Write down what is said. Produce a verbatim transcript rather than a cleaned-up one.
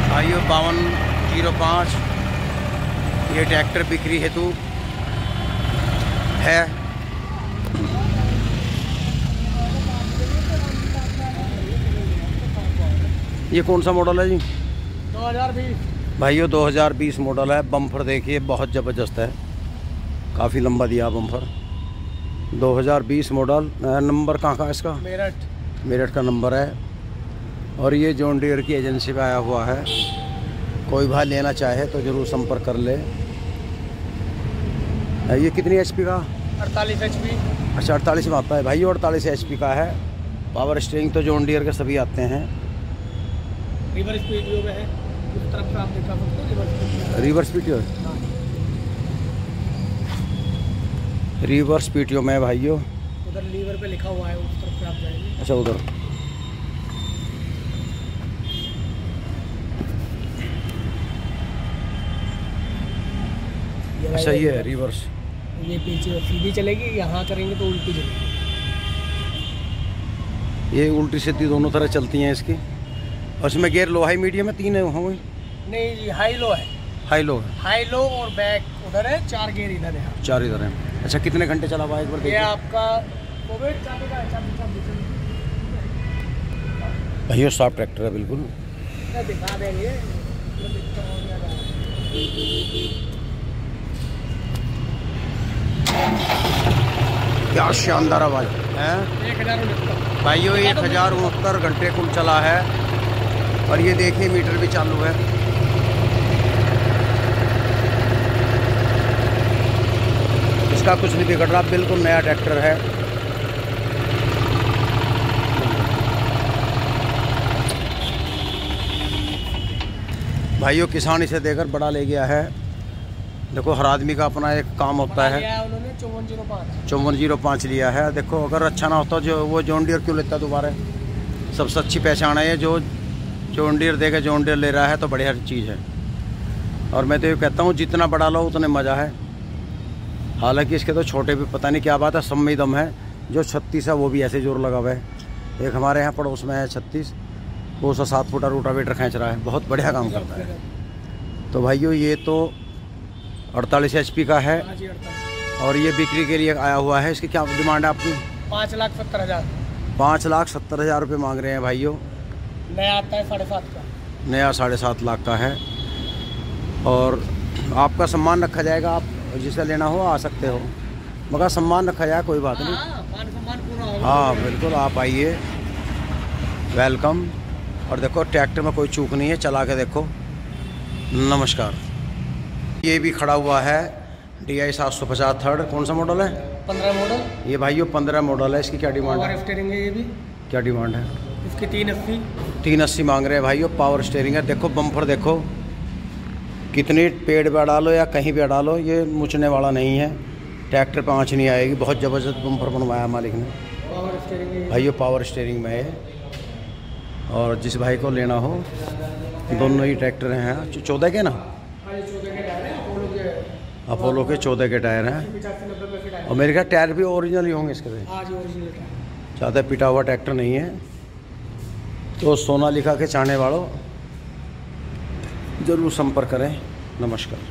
भाइयों बावन जीरो पाँच ये ट्रैक्टर बिक्री हेतु है। ये कौन सा मॉडल है जी? दो हज़ार बीस भाइयों दो हज़ार बीस मॉडल है। बम्पर देखिए बहुत ज़बरदस्त है, काफ़ी लंबा दिया बम्पर। दो हज़ार बीस मॉडल। नंबर कहाँ का है इसका? मेरठ मेरठ का नंबर है। और ये जॉन डीयर की एजेंसी पे आया हुआ है। कोई भाई लेना चाहे तो ज़रूर संपर्क कर ले। ये कितनी एचपी का? अड़तालीस एच पी। अच्छा अड़तालीस में आता है भाइयों, अड़तालीस एचपी का है। पावर स्टीयरिंग तो जॉन डीयर के सभी आते हैं। रिवर्स पीटीओ में है, उस तरफ से आप दिखा सकते हो। रिवर्स पीटीओ रिवर्स पीटीओ में है भाइयों। उधर लीवर पे लिखा हुआ है, उस तरफ से आप जाएंगे। अच्छा उधर। अच्छा ये है रिवर्स। ये पीछे सीधी चलेगी, यहाँ करेंगे तो उल्टी चलेगी। ये उल्टी सीधी दोनों तरह चलती हैं इसकी। और इसमें गियर लो हाई मीडियम में तीन है होंगे? नहीं जी हाई लो है। हाई लो है। हाई लो और बैक उधर है, चार गियर इधर है। चार इधर है। अच्छा कितने घंटे चला हुआ है एक बार देखिए? ये आपका चाबी का है, चाबी चाबी भैया सॉफ्ट ट्रैक्टर है बिल्कुल। दिखा देंगे। क्या शानदार आवाज़ है एक हजार उनहत्तर भाइयों। एक हज़ार उनहत्तर घंटे कुल चला है। और ये देखिए मीटर भी चालू है। इसका कुछ नहीं बिगड़ रहा, बिल्कुल नया ट्रैक्टर है। भाइयों किसान इसे देकर बड़ा ले गया है। देखो हर आदमी का अपना एक काम होता है। उन्होंने चौवन जीरो पाँच चौवन जीरो पाँच लिया है। देखो अगर अच्छा ना होता जो वो जॉन डीयर क्यों लेता दोबारा? सबसे अच्छी पहचान है जो जॉन डीयर देके जॉन डीयर ले रहा है तो बढ़िया चीज़ है। और मैं तो ये कहता हूँ जितना बड़ा लो उतने मज़ा है। हालांकि इसके तो छोटे भी पता नहीं क्या बात है, सब में दम है। जो छत्तीस है वो भी ऐसे जोर लगा हुआ है। एक हमारे यहाँ पड़ोस में है छत्तीस, वो सौ सात फुटा रोटावेटर खींच रहा है, बहुत बढ़िया काम करता है। तो भाइयों ये तो अड़तालीस एच पी का है। और ये बिक्री के लिए आया हुआ है। इसकी क्या डिमांड है आपकी? पाँच लाख सत्तर हज़ार पाँच लाख सत्तर हज़ार रुपये मांग रहे हैं भाइयों। नया आता है साढ़े सात का। नया साढ़े सात लाख का है। और आपका सम्मान रखा जाएगा, आप जिसे लेना हो आ सकते हो, मगर सम्मान रखा जाए, कोई बात नहीं। हाँ बिल्कुल आप आइए, वेलकम। और देखो ट्रैक्टर में कोई चूक नहीं है, चला के देखो। नमस्कार। ये भी खड़ा हुआ है डी आई सात सौ पचास थर्ड। कौन सा मॉडल है? पंद्रह मॉडल। ये भाइयों पंद्रह मॉडल है। इसकी क्या डिमांड है? पावर स्टीयरिंग है। ये भी क्या डिमांड है इसकी? तीन अस्सी तीन अस्सी मांग रहे हैं भाइयों। पावर स्टीयरिंग है। देखो बम्पर देखो, कितनी पेड़ पे डालो या कहीं पे डालो ये मुचने वाला नहीं है। ट्रैक्टर पे आँच नहीं आएगी। बहुत ज़बरदस्त बम्पर बनवाया मालिक ने। पावर स्टीयरिंग भाइयों पावर स्टीयरिंग में है। और जिस भाई को लेना हो, दोनों ही ट्रैक्टर हैं। चौदह के ना? अपोलो के चौदह के टायर हैं। और मेरे ख्याल टायर भी ओरिजिनल ही होंगे इसके। ज़्यादा पिटा हुआ ट्रैक्टर नहीं है। तो सोनालिका के चाहने वालों ज़रूर संपर्क करें। नमस्कार।